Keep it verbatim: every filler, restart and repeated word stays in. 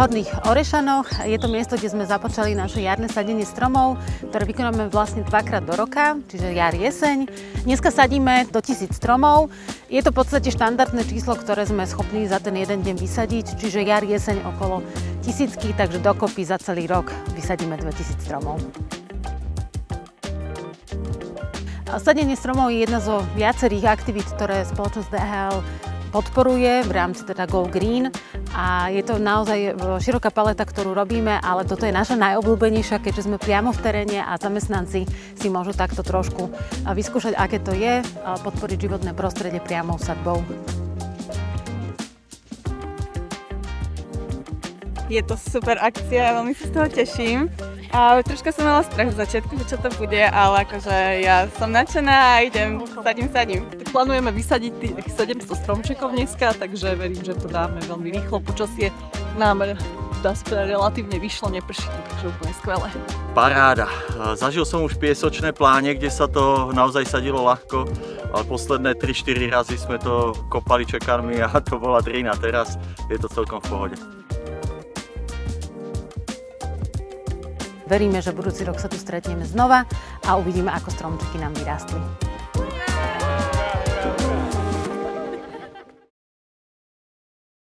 Horných Orešanoch. Je to miesto, kde sme započali naše jarné sadenie stromov, ktoré vykonáme vlastne dvakrát do roka, čiže jar, jeseň. Dneska sadíme do tisíc stromov. Je to v podstate štandardné číslo, ktoré sme schopní za ten jeden deň vysadiť, čiže jar, jeseň okolo tisícky, takže dokopy za celý rok vysadíme dvetisíc stromov. Sadenie stromov je jedna zo viacerých aktivít, ktoré spoločnosť dé há el podporuje v rámci teda Go Green a je to naozaj široká paleta, ktorú robíme, ale toto je naša najobľúbenejšia, keďže sme priamo v teréne a zamestnanci si môžu takto trošku vyskúšať, aké to je, podporiť životné prostredie priamou sadbou. Je to super akcia, veľmi sa z toho teším. A troška som mala strach v začiatku, že čo to bude, ale akože ja som nadšená a idem, sadím, sadím. Tak plánujeme vysadiť tých sedemsto stromčekov dneska, takže verím, že to dáme veľmi rýchlo. Počasie nám dá sa relatívne vyšlo, neprší, takže úplne skvelé. Paráda. Zažil som už piesočné pláne, kde sa to naozaj sadilo ľahko, ale posledné tri štyri razy sme to kopali čekarmi a to bola drina. Teraz je to celkom v pohode. Veríme, že budúci rok sa tu stretneme znova a uvidíme, ako stromčeky nám vyrástli.